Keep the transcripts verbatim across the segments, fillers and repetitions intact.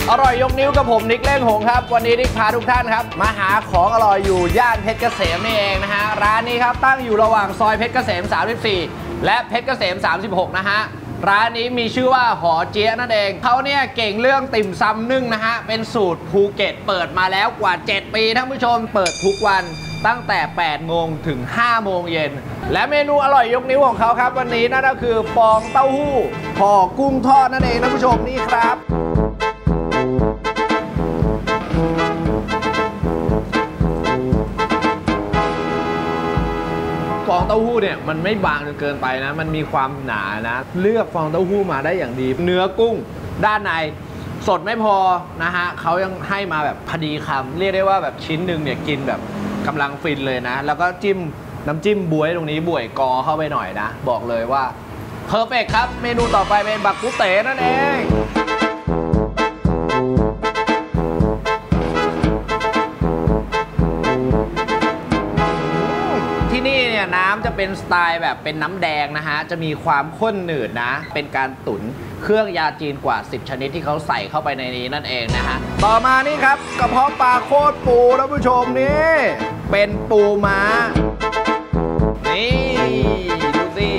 อร่อยยกนิ้วกับผมนิกเล่งหงครับวันนี้นิกพาทุกท่านครับมาหาของอร่อยอยู่ย่านเพชรเกษมนี่เองนะฮะร้านนี้ครับตั้งอยู่ระหว่างซอยเพชรเกษมสามสิบสี่และเพชรเกษมสามสิบหกนะฮะร้านนี้มีชื่อว่าหอเจี๊ยะนั่นเองเขาเนี่ยเก่งเรื่องติ่มซำนึ่งนะฮะเป็นสูตรภูเก็ตเปิดมาแล้วกว่าเจ็ดปีท่านผู้ชมเปิดทุกวันตั้งแต่แปดโมงถึงห้าโมงเย็นและเมนูอร่อยยกนิ้วของเขาครับวันนี้นั่นก็คือฟองเต้าหู้ห่อกุ้งทอดนั่นเองท่านผู้ชมนี่ครับฟองเต้าหู้เนี่ยมันไม่บางจนเกินไปนะมันมีความหนานะเลือกฟองเต้าหู้มาได้อย่างดีเนื้อกุ้งด้านในสดไม่พอนะฮะเขายังให้มาแบบพอดีคำเรียกได้ว่าแบบชิ้นหนึ่งเนี่ยกินแบบกำลังฟินเลยนะแล้วก็จิ้มน้ำจิ้มบวยตรงนี้บวยกอเข้าไปหน่อยนะบอกเลยว่าเพอร์เฟกต์ครับเมนูต่อไปเป็นบักกุเต๋นั่นเองที่นี่เนี่ยน้ำจะเป็นสไตล์แบบเป็นน้ำแดงนะฮะจะมีความข้นหนืดนะเป็นการตุ๋นเครื่องยาจีนกว่าสิบชนิดที่เขาใส่เข้าไปในนี้นั่นเองนะฮะต่อมานี่ครับกระเพาะปลาโคตรปูท่านผู้ชมนี่เป็นปูม้านี่ดูสิ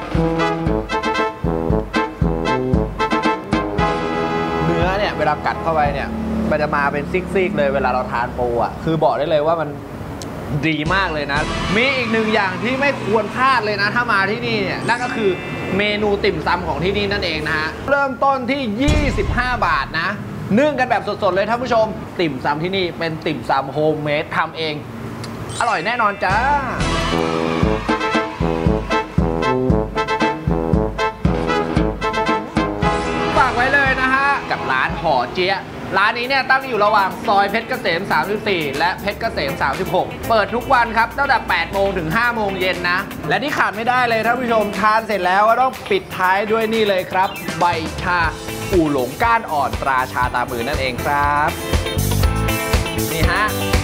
เนื้อเนี่ยเวลากัดเข้าไปเนี่ยมันจะมาเป็นซิกๆเลยเวลาเราทานปูอ่ะคือบอกได้เลยว่ามันดีมากเลยนะมีอีกหนึ่งอย่างที่ไม่ควรพลาดเลยนะถ้ามาที่นี่เนี่ยนั่นก็คือเมนูติ่มซำของที่นี่นั่นเองนะฮะเริ่มต้นที่ยี่สิบห้าบาทนะนึ่งกันแบบสดๆเลยท่านผู้ชมติ่มซำที่นี่เป็นติ่มซำโฮมเมดทำเองอร่อยแน่นอนจ้าฝากไว้เลยนะฮะกับร้านหอเจี๊ยะร้านนี้เนี่ยตั้งอยู่ระหว่างซอยเพชรเกษมสามสิบสี่และเพชรเกษมสามสิบหกเปิดทุกวันครับตั้งแต่แปดโมงถึงห้าโมงเย็นนะและที่ขาดไม่ได้เลยท่านผู้ชมทานเสร็จแล้วก็ต้องปิดท้ายด้วยนี่เลยครับใบชาอู่หลงก้านอ่อนตราชาตามือนั่นเองครับนี่ฮะ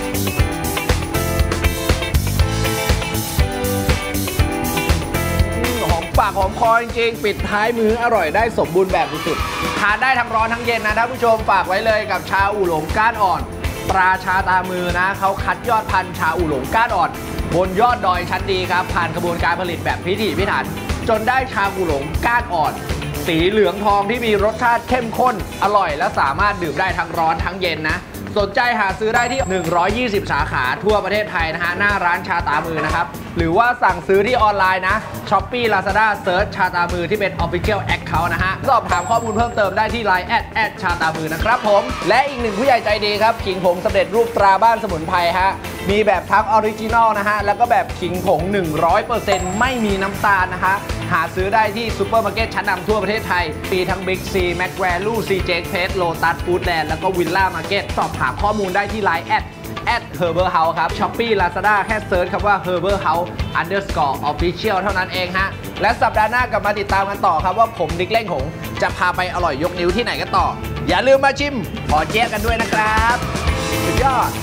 ปากหอมคอจริงๆปิดท้ายมื้ออร่อยได้สมบูรณ์แบบสุดๆทานได้ทั้งร้อนทั้งเย็นนะท่านผู้ชมฝากไว้เลยกับชาอู่หลงก้านอ่อนตราชาตามือนะเขาคัดยอดพันธุ์ชาอู่หลงก้านอ่อนบนยอดดอยชั้นดีครับผ่านกระบวนการผลิตแบบพิถีพิถันจนได้ชาอู่หลงก้านอ่อนสีเหลืองทองที่มีรสชาติเข้มข้นอร่อยและสามารถดื่มได้ทั้งร้อนทั้งเย็นนะสนใจหาซื้อได้ที่หนึ่งร้อยยี่สิบสาขาทั่วประเทศไทยนะฮะหน้าร้านชาตามือนะครับหรือว่าสั่งซื้อที่ออนไลน์นะ Shopee Lazada เซิร์ชชาตามือที่เป็น Official Account นะฮะสอบถามข้อมูลเพิ่มเติมได้ที่ ไลน์ แอท แอท ชาตามือนะครับผมและอีกหนึ่งผู้ใหญ่ใจดีครับขิงผงสำเร็จรูปตราบ้านสมุนไพรฮะมีแบบทั้งออริจินอลนะฮะแล้วก็แบบขิงผง หนึ่งร้อยเปอร์เซ็นต์ ไม่มีน้ำตาลนะฮะหาซื้อได้ที่ซูเปอร์มาร์เก็ตชั้นนำทั่วประเทศไทยมีทั้ง Big C McValue ซี เจ เพจ Lotus Foodland แล้วก็ Villa Market สอบถามข้อมูลได้ที่ ไลน์ แอท แอท เฮอร์เบอร์เฮาส์ ครับ Shopee Lazada แค่เซิร์ชคำว่า เฮอร์เบอร์เฮาส์ อันเดอร์สกอร์ ออฟฟิเชียล เท่านั้นเองฮะและสัปดาห์หน้ากลับมาติดตามกันต่อครับว่าผมนิกเล่งหงจะพาไปอร่อยยกนิ้วที่ไหนกันต่ออย่าลืมมาชิมหอเจี๊ยะกันด้วยนะครับสุดยอด